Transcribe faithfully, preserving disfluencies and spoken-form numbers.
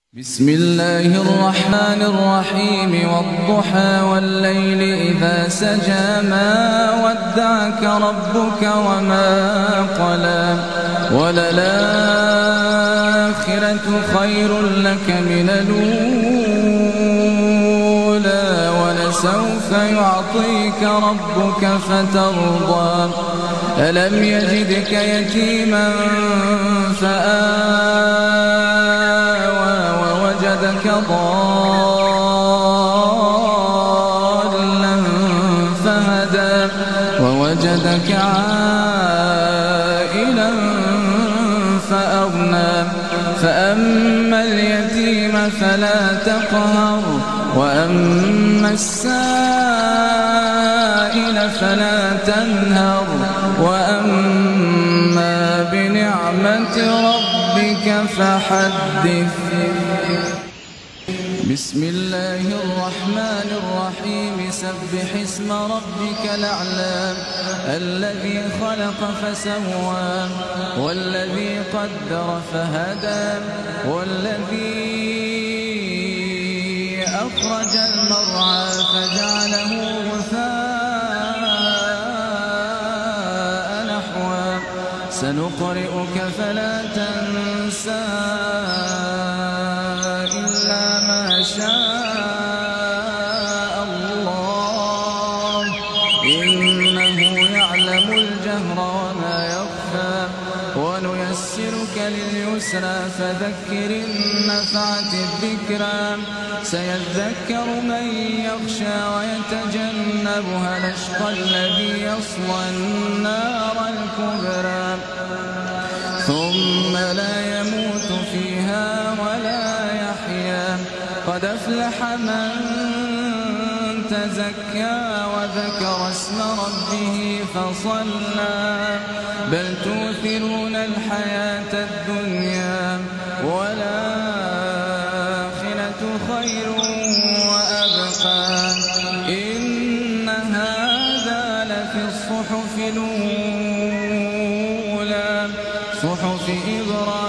بسم الله الرحمن الرحيم والضحى والليل إذا سجى ما ودعك ربك وما قلى وللآخرة خير لك من الأولى ولسوف يعطيك ربك فترضى ألم يجدك يتيما فآوى ووجدك ضالا فهدى ووجدك عائلا فأغنى فأما اليتيم فلا تقهر وأما السائل فلا تنهر وأما بنعمة ربك فحدث. بسم الله الرحمن الرحيم سبح اسم ربك الأعلى الذي خلق فسوى والذي قدر فهدى والذي أخرج المرعى فجعله غثاء نحوا سنقرئك فلا تنسى إلا ما شاء الله إنه يعلم الجهر وما يخفى ونيسرك لليسرى فذكر النفعة الذكرى سيذكر من يخشى ويتجنبها الأشقى الذي يصلى النار الكبرى ثم لا يموت فيها ولا يحيا قد أفلح من تزكى وذكر اسم ربه فصلى بل تؤثرون الحياة الدنيا والآخرة خير وأبقى إن هذا لفي الصحف الأولى صحف إبراهيم